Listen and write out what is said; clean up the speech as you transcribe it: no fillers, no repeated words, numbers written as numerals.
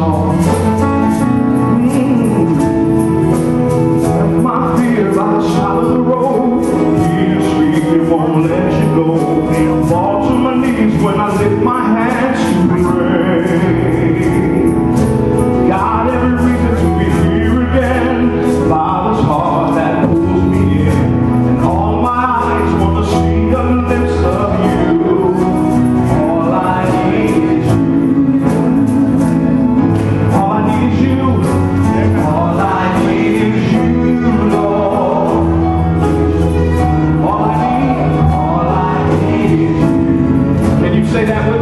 song. My fear by the side of the road, He speaks, He won't let you go. Fall to my knees when I lift my hands to pray. Got every reason to be here again. Father's heart that pulls me in, and all my eyes want to see the lips of you. All I need is you. All I need is you. All I need is you, Lord. All I need is you. Can you say that with